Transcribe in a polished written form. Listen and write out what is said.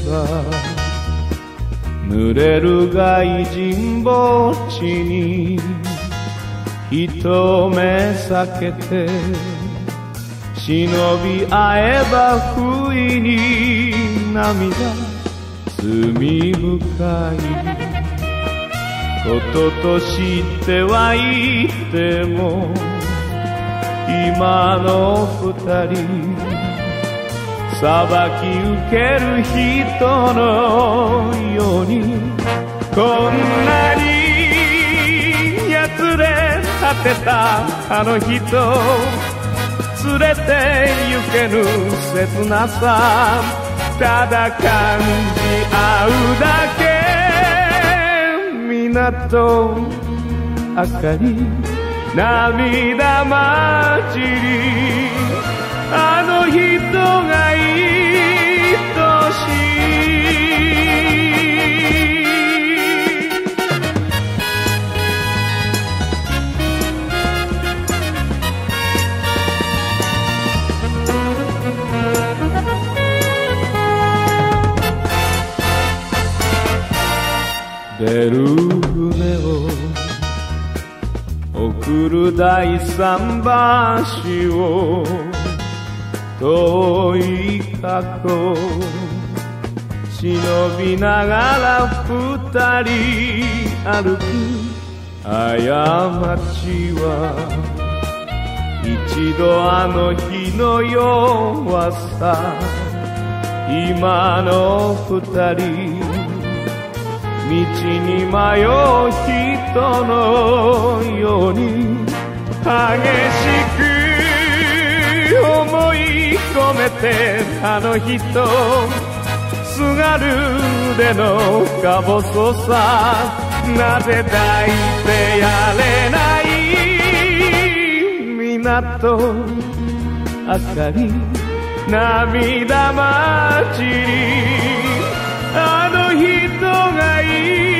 ば濡れる外人墓地に一目避けて忍び合えば不意に涙罪深いことと知ってはいても今の二人裁き受ける人のようにこんなにやつれ果てたあの人連れて行けぬ切なさただ感じ合うだけ港明かり涙混じりあの人が愛しい出る船を送る第三橋を遠い過去忍びながら二人歩く過ちは一度あの日の弱さ今の二人道に迷う人のように激しく思い込めてあの人すがる腕のか細さなぜ抱いてやれない港明かり涙混じりあの人がいい